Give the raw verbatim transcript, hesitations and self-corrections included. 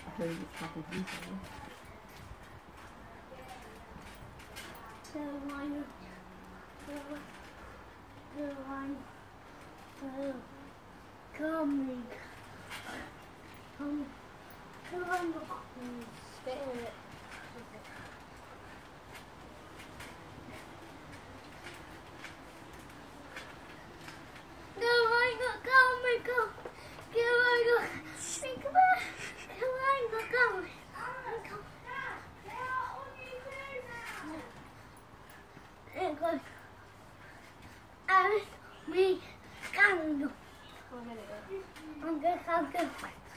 heard it's fucking easy. So one, two, two, one, two, coming, come, two, one, spit in it. Go, I go, go, my go, go, I go, come on, come on, go, go, go. And go, and me, go. I'm gonna go. I'm gonna go.